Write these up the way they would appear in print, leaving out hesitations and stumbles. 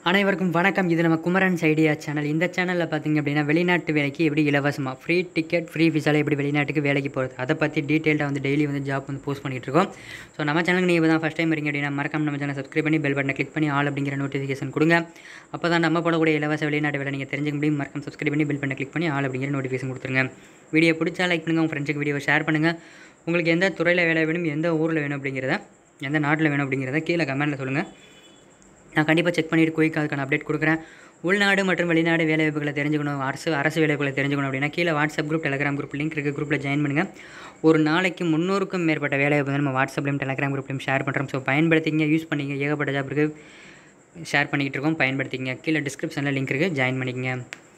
அனைவருக்கும் வணக்கம். இது நம்ம குமரன்ஸ் ஐடியா சேனல். இந்த சேனலில் பார்த்திங்க அப்படின்னா வெளிநாட்டு வேலைக்கு எப்படி இலவசமாக ஃப்ரீ டிக்கெட் ஃப்ரீ விசாவில் எப்படி வெளிநாட்டுக்கு வேலைக்கு போகிறது அதை பற்றி டீட்டெயில்டாக வந்து டெய்லி வந்து ஜாப் வந்து போஸ்ட் பண்ணிகிட்டு இருக்கோம். ஸோ நம்ம சேனலுக்கு நீங்கள் தான் ஃபஸ்ட் டைம் வரீங்க அப்படின்னா மறக்காம நம்ம சேனல் சப்ஸ்கிரைப் பண்ணி பெல் பட்டனை கிளிக் பண்ணி ஆல் அப்படிங்கிற நோட்டிஃபிகேஷன் கொடுங்க. அப்போ தான் நம்ம போடக்கூடிய இலவச வெளிநாட்டு வேலை நீங்கள் தெரிஞ்சுக்க முடியும். மறக்காம சப்ஸ்கிரைப் பண்ணி பெல் பட்டனை கிளிக் பண்ணி ஆல் அப்படிங்கிற நோட்டிஃபிகேஷன் கொடுத்துருங்க. வீடியோ பிடிச்சா லைக் பண்ணுங்கள், உங்கள் ஃப்ரெண்ட்ஸுக்கு வீடியோ ஷேர் பண்ணுங்கள். உங்களுக்கு எந்த துறையில் வேலை வேணும், எந்த ஊரில் வேணும் அப்படிங்கிறத, எந்த நாட்டில் வேணும் அப்படிங்கிறத கீழே கமெண்ட்டில் சொல்லுங்கள். நான் கண்டிப்பாக செக் பண்ணிவிட்டு குயிக்காக அதுக்கான அப்டேட் கொடுக்குறேன். உள்நாடு மற்றும் வெளிநாடு வேலைவாய்ப்புகளை தெரிஞ்சுக்கணும், அரசு வேலைவாய்ப்புகளை தெரிஞ்சுக்கணும் அப்படின்னா கீழே WhatsApp group, Telegram group link இருக்குது. குரூப்பில் ஜாயின் பண்ணுங்கள். ஒரு நாளைக்கு 300க்கும் மேற்பட்ட வேலைவாய்ப்பு வந்து நம்ம வாட்ஸ்அப்லையும் டெலிகிராம் குரூப்லையும் ஷேர் பண்ணுறோம். ஸோ பயன்படுத்திங்க, யூஸ் பண்ணிங்க. ஏகப்பட்ட ஜாப் இருக்குது, ஷேர் பண்ணிக்கிட்டு இருக்கோம். பயன்படுத்திங்க. கீழே டிஸ்கிரிப்ஷனில் லிங்க் இருக்குது, ஜாயின் பண்ணிக்கங்க.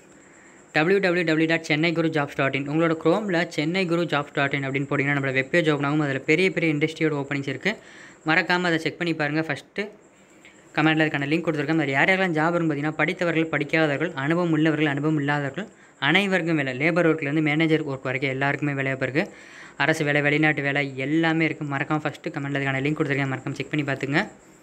www.chennaiGuruJobs.in உங்களோட க்ரோமில் ChennaiGuruJobs.in அப்படின்னு போட்டிங்கன்னா நம்மளோட வெப்பேஜ் ஓப்பன் ஆகும். அதில் பெரிய பெரிய இண்டஸ்ட்ரியோட ஓப்பனிங்ஸ் இருக்குது. மறக்காமல் அதை செக் பண்ணி பாருங்கள். ஃபஸ்ட்டு கமெண்ட்டில் அதுக்கான லிங்க் கொடுத்துருக்கோம். அதில் யாரெல்லாம் ஜாப் வரும்னு பார்த்தீங்கன்னா படித்தவர்கள், படிக்காதவர்கள், அனுபவம் உள்ளவர்கள், அனுபவம் இல்லாதவர்கள், அனைவருக்கும் வேலை. லேபர் ஒர்க்லேருந்து மேனேஜர் ஒர்க் வரைக்கும் எல்லாருக்குமே வேலைவாய்ப்பு இருக்குது. அரசு வேலை, வெளிநாட்டு வேலை எல்லாமே இருக்குது. மறக்காமல் ஃபஸ்ட்டு கமெண்ட்டில் அதுக்கான லிங்க் கொடுத்துருக்கேன். மறக்காமல் செக் பண்ணி பார்த்துங்க.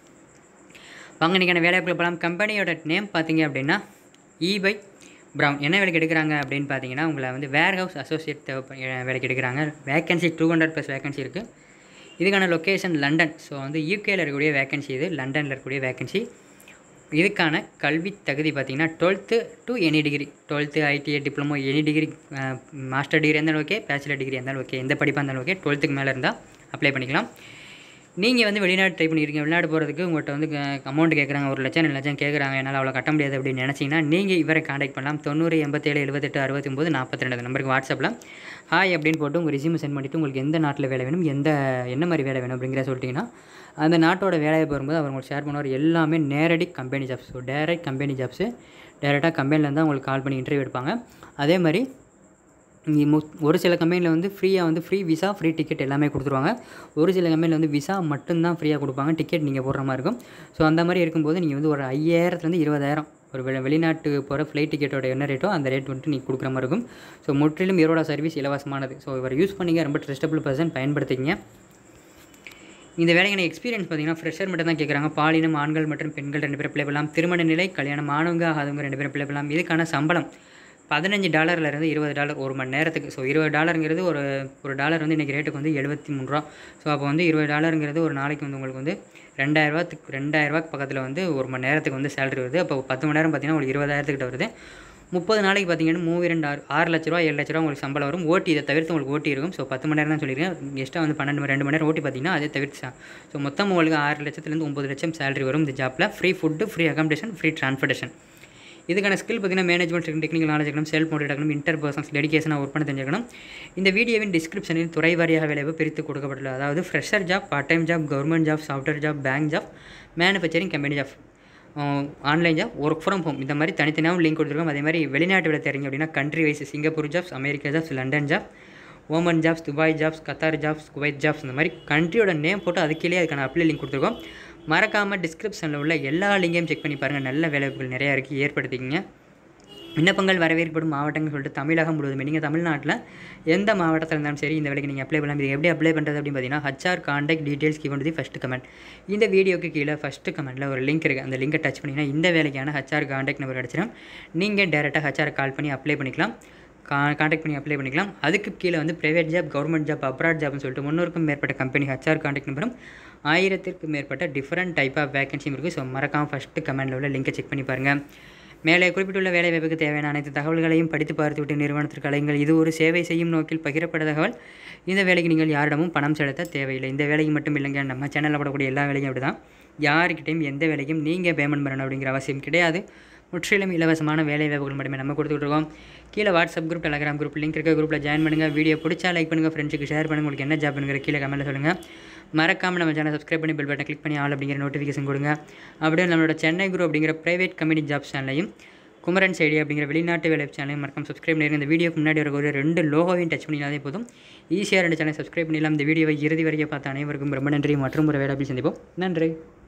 வாங்க இன்றைக்கான வேலைவாய்ப்புகள் போகலாம். கம்பெனியோட நேம் பார்த்தீங்க அப்படின்னா EY Brown. என்ன வேலைக்கு எடுக்கிறாங்க அப்படின்னு பார்த்தீங்கன்னா உங்களை வந்து வேர் ஹவுஸ் அசோசியேட் வேலைக்கு எடுக்கிறாங்க. வேகன்சி 200+ வேகன்சி இருக்குது. இதுக்கான லொக்கேஷன் லண்டன். ஸோ வந்து யூகேயில் இருக்கக்கூடிய வேகன்சி, இது லண்டனில் இருக்கக்கூடிய வேகன்சி. இதுக்கான கல்வி தகுதி பார்த்திங்கன்னா 12th to any degree, 12th ITI diploma, any degree, master degree இருந்தாலும் ஓகே, பேச்சுலர் டிகிரி இருந்தாலும் ஓகே, எந்த படிப்பாக இருந்தாலும் ஓகே, 12th மேலே இருந்தால் அப்ளை பண்ணிக்கலாம். நீங்கள் வந்து வெளிநாடு ட்ரை பண்ணியிருக்கீங்க, வெளிநாடு போகிறதுக்கு உங்கள்கிட்ட வந்து அமௌண்ட் கேட்குறாங்க, 1 லட்சம் 2 லட்சம் கேட்குறாங்க, என்னால் அவ்வளோ கட்ட முடியாது அப்படின்னு நினச்சிங்கன்னா நீங்கள் இவரை காண்டாக்ட் பண்ணலாம். 90 87 78 69 42 நம்பருக்கு வாட்ஸ்அப்பில் ஹாய் அப்படின்னு போட்டு உங்கள் ரெஸ்யூமை சென்ட் பண்ணிவிட்டு உங்களுக்கு எந்த நாட்டில் வேலை வேணும், என்ன மாதிரி வேலை வேணும் அப்படிங்கிற சொல்லிட்டிங்கன்னா அந்த நாட்டோட வேலையை போகும்போது அவர் உங்களுக்கு ஷேர் பண்ணுவார். எல்லாமே நேரடி company jobs. So direct company jobs, டேரெக்டாக கம்பெனிலேருந்து தான் உங்களுக்கு கால் பண்ணி இன்டர்வியூ எடுப்பாங்க. அதே மாதிரி ஒரு சில கம்பெனியில் வந்து ஃப்ரீ விசா, ஃப்ரீ டிக்கெட் எல்லாமே கொடுத்துருவாங்க. ஒரு சில கம்பெனியில் வந்து விசா மட்டும்தான் ஃப்ரீயாக கொடுப்பாங்க, டிக்கெட் நீங்கள் போடுற மாதிரி இருக்கும். ஸோ அந்த மாதிரி இருக்கும்போது நீங்கள் வந்து ஒரு 5000 20,000 ஒரு வெளிநாட்டுக்கு போகிற ஃப்ளைட் டிக்கெட்டோட என்ன ரேட்டோ அந்த ரேட் வந்துட்டு நீங்கள் கொடுக்குற மாதிரி இருக்கும். ஸோ முற்றிலும் இவரோட சர்வீஸ் இலவசமானது. ஸோ இவர் யூஸ் பண்ணிங்க, ரொம்ப ட்ரஸ்டபிள் பர்சன், பயன்படுத்திங்க. இந்த வேலைக்கான எக்ஸ்பீரியன்ஸ் பார்த்தீங்கன்னா ஃப்ரெஷர் மட்டும் தான் கேட்குறாங்க. பாலினம் ஆண்கள் மற்றும் பெண்கள் 2 பேரும் அப்ளை பண்ணலாம். திருமண நிலை, கல்யாணம் ஆனவங்க ஆகாதவங்க 2 பேரும் அப்ளை பண்ணலாம். இதுக்கான சம்பளம் $15 $20 ஒரு மணி நேரத்துக்கு. ஸோ $20 ஒரு டாலர் வந்து இன்றைக்கி ரேட்டுக்கு வந்து 73 ரூபா. ஸோ அப்போ வந்து $20 ஒரு நாளைக்கு வந்து உங்களுக்கு வந்து 2000 பக்கத்தில் வந்து ஒரு மணி நேரத்துக்கு வந்து சேலரி வருது. அப்போ 10 மணி நேரம் பார்த்தீங்கன்னா உங்களுக்கு 20,000 வருது. 30 நாளைக்கு பார்த்தீங்கன்னா 6 லட்ச ரூபா 7 லட்ச ரூபா உங்களுக்கு சம்பளம் வரும். ஓட்டி இதை தவிர்த்து உங்களுக்கு ஓட்டி இருக்கும். ஸோ 10 மணி நேரம் தான் சொல்லியிருக்கேன். எக்ஸ்ட்ரா வந்து 2 மணி நேரம் ஓட்டி பார்த்தீங்கன்னா அதே தவிர்த்து. ஸோ மொத்தம் உங்களுக்கு 6 லட்சத்துலேருந்து 9 லட்சம் சேலரி வரும். இந்த ஜாப்பில் free food, free accommodation, free transportation. இதுக்கான ஸ்கில் பார்த்தீங்கன்னா மேனேஜ்மெண்ட், டெக்னிக்கல் நாலேஜ் இருக்கணும், செல்ஃப் மோட்டிவேட் இருக்கணும், இன்டர் பர்சன்ஸ் டெடிகேஷனாக ஒர்க் பண்ண தெரிஞ்சிருக்கணும். இந்த வீடியோவின் டிஸ்கிரிப்ஷனில் துறை வாரியாக வேலைவாய்ப்பு பிரித்து கொடுக்கப்பட்டுள்ளது. அதாவது fresher job, part time job, government job, software job, bank job, manufacturing company job, online job, work from home, இந்த மாதிரி தனித்தனியாகவும் லிங்க் கொடுத்துருக்கோம். அதே மாதிரி வெளிநாட்டு வேலை தெரியுங்க அப்படின்னா country wise Singapore jobs, America jobs, London job, Oman jobs, Dubai jobs, Qatar jobs, Kuwait jobs, இந்த மாதிரி கண்ட்ரியோட நேம் போட்டு அதுக்கே அதுக்கான அப்ளை லிங்க் கொடுத்துருக்கோம். மறக்காமல் டிஸ்கிரிப்ஷனில் உள்ள எல்லா லிங்கையும் செக் பண்ணி பாருங்கள். நல்ல வேலைவாய்ப்புகள் நிறையா இருக்குது, ஏற்படுத்திக்கிங்க. விண்ணப்பங்கள் வரவேற்படும் மாவட்டங்கள் சொல்லிட்டு தமிழகம் முழுவதுமே, நீங்கள் தமிழ்நாட்டில் எந்த மாவட்டத்தில் இருந்தாலும் சரி இந்த வேலைக்கு நீங்கள் அப்ளை பண்ணலாம். இது எப்படி அப்ளை பண்ணுறது அப்படின்னு பார்த்தீங்கன்னா HR contact details given to the first comment. இந்த வீடியோக்கு கீழே ஃபஸ்ட்டு கமெண்ட்டில் ஒரு லிங்க் இருக்குது. அந்த லிங்கை டச் பண்ணிங்கன்னா இந்த வேலைக்கான HR கான்டாக்ட் நம்பர் கிடச்சிடும். நீங்கள் டேரெக்டாக HR கால் பண்ணி அப்ளை பண்ணிக்கலாம், கான்டாக்ட் பண்ணி அப்ளை பண்ணிக்கலாம். அதுக்கு கீழே வந்து private job, government job, abroad ஜாப்னு சொல்லிட்டு 300க்கும் மேற்பட்ட கம்பெனி HR கான்டாக்ட் நம்பரும் 1000க்கும் மேற்பட்ட டிஃப்ரெண்ட் டைப் ஆஃப் வேகன்சியும் இருக்குது. ஸோ மறக்காமல் ஃபஸ்ட்டு கமெண்ட்டில் உள்ள லிங்கை செக் பண்ணி பாருங்கள். மேலே குறிப்பிட்டுள்ள வேலைவாய்ப்புக்கு தேவையான அனைத்து தகவல்களையும் படித்து பார்த்துவிட்டு நிறுவனத்திற்கு அழையுங்கள். இது ஒரு சேவை செய்யும் நோக்கில் பகிரப்பட்ட தகவல். இந்த வேலைக்கு நீங்கள் யாரிடமும் பணம் செலுத்த தேவையில்லை. இந்த வேலைக்கு மட்டும் இல்லைங்க, நம்ம சேனலில் போடக்கூடிய எல்லா வேலையும் அப்படி தான். யாருக்கிட்டையும் எந்த வேலைக்கும் நீங்கள் பேமெண்ட் பண்ணணும் அப்படிங்கிற அவசியம் கிடையாது. முற்றிலும் இலவசமான வேலைவாய்ப்புகள் மட்டுமே நம்ம கொடுத்துட்ருக்கோம். கீழே WhatsApp group, Telegram group link இருக்க, குரூப்பில் ஜாயின் பண்ணுங்கள். வீடியோ பிடிச்சா லைக் பண்ணுங்கள், ஃப்ரெண்ட்ஸுக்கு ஷேர் பண்ணுங்கள். உங்களுக்கு என்ன ஜாப்ங்கிற கீழே கமெண்ட்டில் சொல்லுங்கள். மறக்காமல் நம்ம சேனல் சப்ஸ்கிரைப் பண்ணி பெல் பட்டனை கிளிக் பண்ணி ஆல் அப்படிங்கிற நோட்டிஃபிகேஷன் கொடுங்க. அப்படியே நம்மளோட சென்னை குரூப் அப்படிங்கிற ப்ரைவேட் கம்பெனி ஜாப் சேனலையும், குமரன்ஸ் ஐடியா அப்படிங்கிற வெளிநாட்டு வேலை சேனலையும் மறக்காம சப்ஸ்கிரைப் பண்ணிடுங்க. இந்த வீடியோக்கு முன்னாடி ஒரு 2 லோகோவையும் டச் பண்ணினாலே போதும், ஈஸியாக 2 சேனல் சப்ஸ்கிரைப் பண்ணிடலாம். இந்த வீடியோவை இறுதி வரைக்கும் பார்த்த அனைவருக்கும் ரொம்ப நன்றி. மற்றும் ஒரு வேலை அப்படி சந்திப்போம். நன்றி.